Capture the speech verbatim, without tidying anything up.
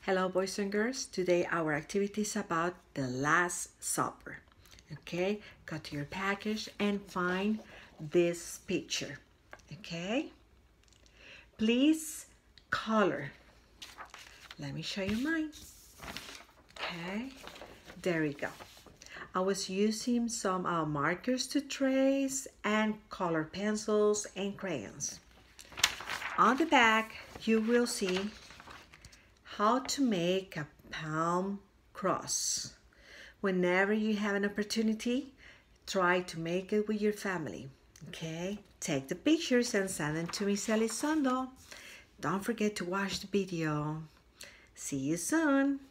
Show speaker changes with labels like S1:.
S1: Hello boys and girls, today our activity is about the Last Supper. Okay, go to your package and find this picture. Okay, please color. Let me show you mine. Okay, there we go. I was using some uh, markers to trace and color pencils and crayons. On the back you will see how to make a palm cross. Whenever you have an opportunity, try to make it with your family. Okay, take the pictures and send them to Miss Elizondo. Don't forget to watch the video. See you soon.